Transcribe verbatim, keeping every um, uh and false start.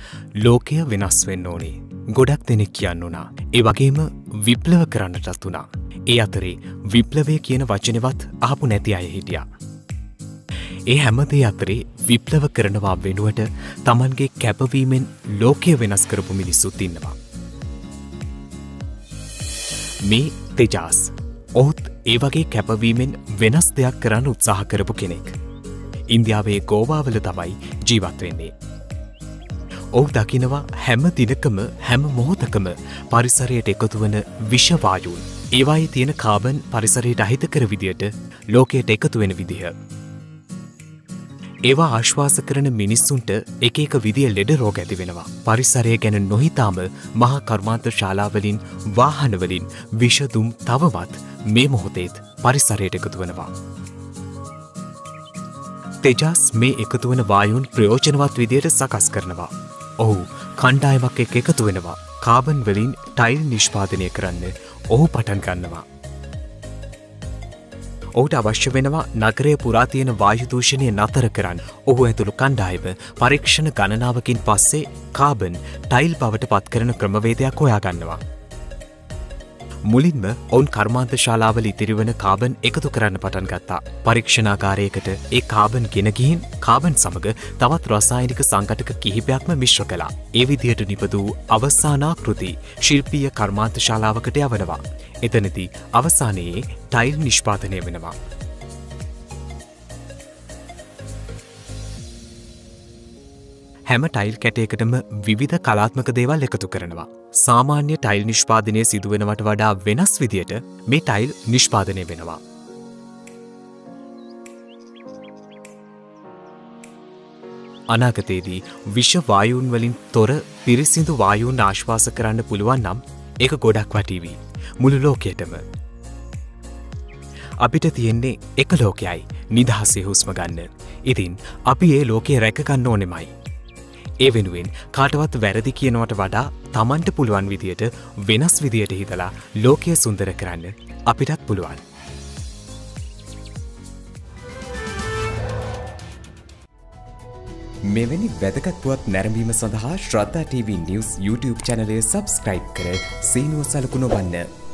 ලෝකය වෙනස් වෙන්න ඕනේ. ගොඩක් දෙනෙක් කියන්න උනා. ඒ වගේම විප්ලව කරන්නටත් උනා. ඒ අතරේ විප්ලවය කියන වචනවත් අහපු නැති අය හිටියා. ඒ හැමදේ අතරේ විප්ලව කරනවා වෙනුවට Tamanගේ කැපවීමෙන් ලෝකය වෙනස් කරපු මිනිස්සුත් ඉන්නවා. මේ තෙජාස් ඔහුත් ඒ වගේ කැපවීමෙන් වෙනස් දෙයක් කරන්න උත්සාහ කරපු කෙනෙක්. ඉන්දියාවේ ගෝවාවල තමයි ජීවත් වෙන්නේ. ඔහු දකිනවා හැම දිනකම හැම මොහොතකම පරිසරයට එකතු වන විෂ වායුන්. ඒවායේ තියෙන කාබන් පරිසරයට අහිතකර විදියට ලෝකයට එකතු වෙන විදිහ. ඒවා ආශ්වාස කරන මිනිස්සුන්ට එක එක විදිය ලෙඩ රෝග ඇති වෙනවා. පරිසරය ගැන නොහිතාම මහා කර්මාන්ත ශාලාවලින් වාහනවලින් විෂදුම් තවමත් මේ මොහොතේත් පරිසරයට එකතු වෙනවා. තෙජාස් මේ එකතු වන වායුන් ප්‍රයෝජනවත් විදියට සකස් කරනවා. ඔහු කණ්ඩායමක් එක්ක එකතු වෙනවා. කාබන් වලින් ටයිල් නිෂ්පාදනය කරන්න ඔහු පටන් ගන්නවා. ඔහුට අවශ්‍ය වෙනවා නගරය පුරා තියෙන වායු දූෂණය නතර කරන්න. ඔහු ඇතුළු කණ්ඩායම පරීක්ෂණ ගණනාවකින් පස්සේ කාබන් ටයිල් බවට පත් කරන ක්‍රමවේදයක් හොයාගන්නවා. මුලින්ම ඔවුන් කර්මාන්ත ශාලාවල ඉතිරි වන කාබන් එකතු කරන්න පටන් ගත්තා. පරීක්ෂණාගාරයකට ඒ කාබන් ගෙන ගිහින් කාබන් සමග තවත් රසායනික සංඝටක කිහිපයක්ම මිශ්‍ර කළා. ඒ විදිහට නිපදවූ අවසානාකෘති ශිල්පීය කර්මාන්ත ශාලාවකට යවනවා. එතනදී අවසානයේ ටයිල් නිෂ්පාදනය වෙනවා. හැම ටයිල් කැටයකටම විවිධ කලාත්මක දේවල් එකතු කරනවා. සාමාන්‍ය ටයිල් නිෂ්පාදනය සිදුවෙනවට වඩා වෙනස් විදියට මේ ටයිල් නිෂ්පාදනය වෙනවා. අනාගතයේදී විෂ වායුන් වලින් තොර පිරිසිදු වායුන් ආශ්වාස කරන්න පුළුවන් නම් ඒක ගොඩක් වටීවි. මුළු ලෝකයටම. අපිට තියෙන්නේ එක ලෝකයයි නිදහසේ හුස්ම ගන්න. ඉතින් අපි ඒ ලෝකය රැක ගන්න ඕනෙමයි. ඒ වෙනුවෙන් කාටවත් වැරදි කියනවට වඩා Tamanට පුළුවන් විදියට වෙනස් විදියට හිතලා ලෝකය සුන්දර කරන්න අපිටත් පුළුවන්. මෙවැනි වැදගත් පුවත් නැරඹීම සඳහා ශ්‍රද්ධා ටීවී නිවුස් YouTube චැනලය සබ්ස්ක්‍රයිබ් කර සීනුව සලකුණ වන්න.